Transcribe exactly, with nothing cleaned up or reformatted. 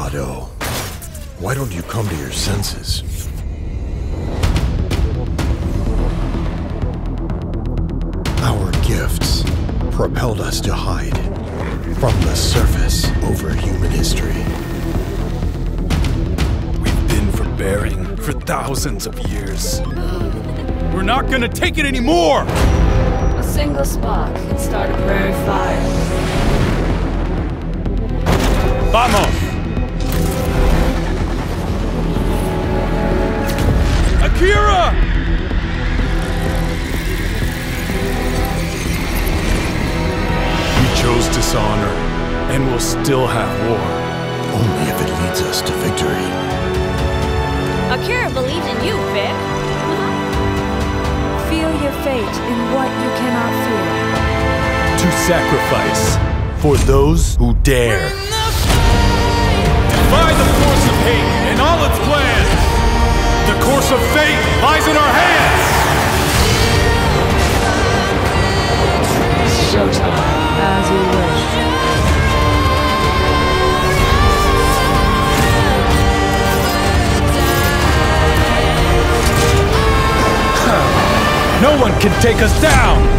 Rado, why don't you come to your senses? Our gifts propelled us to hide from the surface over human history. We've been forbearing for thousands of years. We're not gonna take it anymore! A single spark can start a prairie fire. Vamos! Akira! We chose dishonor, and we'll still have war. Only if it leads us to victory. Akira believes in you, Vic. Feel your fate in what you cannot feel. To sacrifice for those who dare. Defy the force of hate and all its plans. The course of fate lies in our hands. Shota, as you wish. No one can take us down!